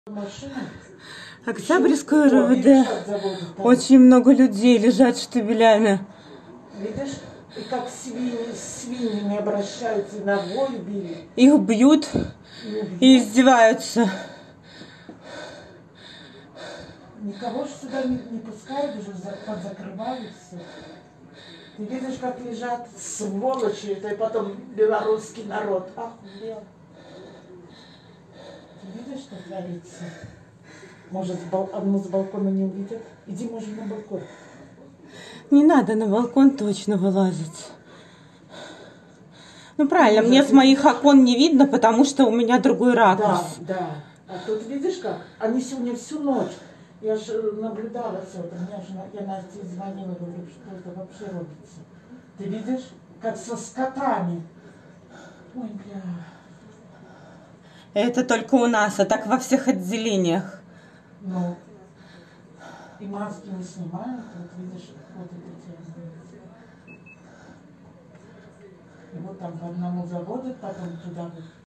Машина. Октябрьское РВД. Очень много людей лежат штабелями. Видишь, и как свиньями обращаются, ногой били. Их бьют и издеваются. Никого же сюда не пускают, уже подзакрывали все. Ты видишь, как лежат сволочи, это и потом белорусский народ. Охуел. Ты видишь, что творится? Может, одну с балкона не увидят? Иди, может, на балкон. Не надо на балкон точно вылазить. Ну правильно, мне с моих окон не видно, потому что у меня другой ракурс. Да, да. А тут видишь как? Они сегодня всю ночь. Я же наблюдала все это. Я Насте звонила, говорю, что это вообще робится. Ты видишь, как со скотами. Ой, бля. Это только у нас, а так во всех отделениях. Ну, и маски не снимают, вот видишь, вот это тема. И вот там по одному заводят, потом туда вот